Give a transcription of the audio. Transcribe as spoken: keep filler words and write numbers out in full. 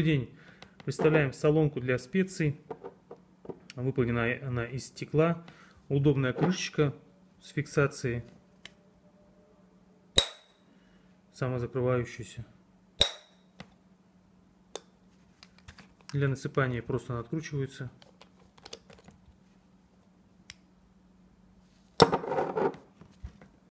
День представляем солонку для специй. Выполнена она из стекла. Удобная крышечка с фиксацией, самозакрывающаяся. Для насыпания просто она откручивается.